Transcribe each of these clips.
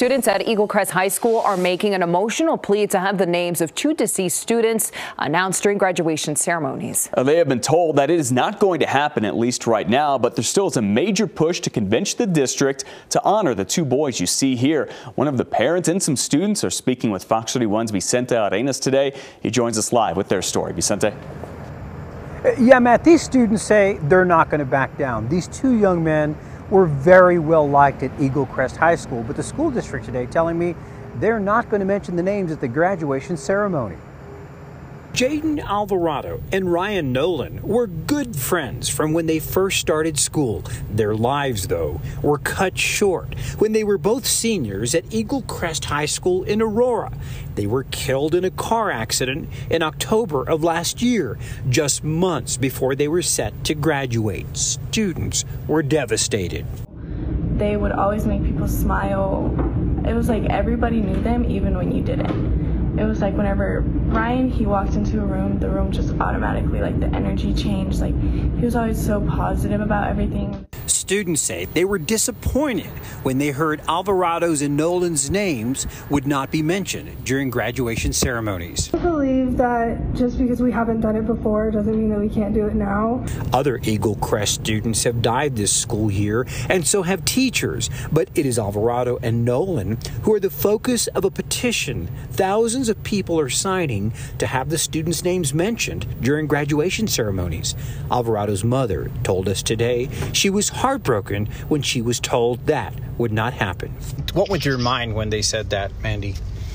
Students at Eaglecrest High School are making an emotional plea to have the names of two deceased students announced during graduation ceremonies. They have been told that it is not going to happen, at least right now, but there still is a major push to convince the district to honor the two boys you see here. One of the parents and some students are speaking with Fox 31's Vicente Arenas today. He joins us live with their story. Vicente. Yeah, Matt, these students say they're not going to back down. These two young men were very well liked at Eaglecrest High School, but the school district today telling me they're not going to mention the names at the graduation ceremony. Jaden Alvarado and Ryan Nolan were good friends from when they first started school. Their lives, though, were cut short when they were both seniors at Eaglecrest High School in Aurora. They were killed in a car accident in October of last year, just months before they were set to graduate. Students were devastated. They would always make people smile. It was like everybody knew them, even when you didn't. It was like whenever Ryan, he walked into a room, the room just automatically, like the energy changed. Like he was always so positive about everything. Students say they were disappointed when they heard Alvarado's and Nolan's names would not be mentioned during graduation ceremonies. I believe that just because we haven't done it before doesn't mean that we can't do it now. Other Eaglecrest students have died this school year, and so have teachers. But it is Alvarado and Nolan who are the focus of a petition thousands of people are signing to have the students' names mentioned during graduation ceremonies. Alvarado's mother told us today she was heartbroken when she was told that would not happen. What went through your mind when they said that, Mandy?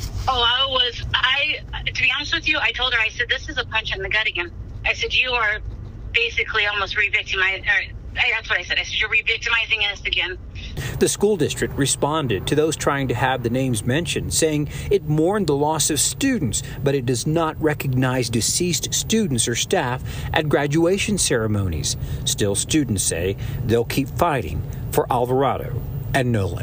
To be honest with you, I told her, I said, this is a punch in the gut again. I said, you are basically almost re-victimizing, that's what I said. I said, you're re-victimizing us again. The school district responded to those trying to have the names mentioned, saying it mourned the loss of students, but it does not recognize deceased students or staff at graduation ceremonies. Still, students say they'll keep fighting for Alvarado and Nolan.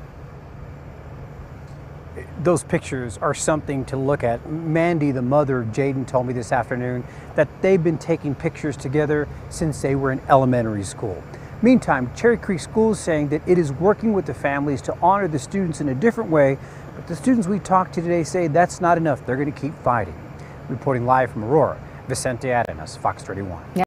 Those pictures are something to look at. Mandy, the mother of Jaden, told me this afternoon that they've been taking pictures together since they were in elementary school. Meantime, Cherry Creek School is saying that it is working with the families to honor the students in a different way, but the students we talked to today say that's not enough. They're going to keep fighting. Reporting live from Aurora, Vicente Arenas, Fox 31.